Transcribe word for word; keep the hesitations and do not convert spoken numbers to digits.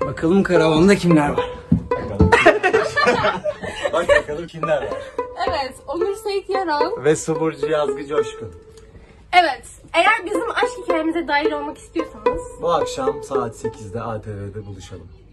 Bakalım karavanda kimler var? Bakalım. Bak bakalım kimler var. Evet, Onur Seyit Yaran. Ve Suburcu Yazgı Coşkun. Evet, eğer bizim aşk hikayemize dahil olmak istiyorsanız Bu akşam saat sekizde A T V'de buluşalım.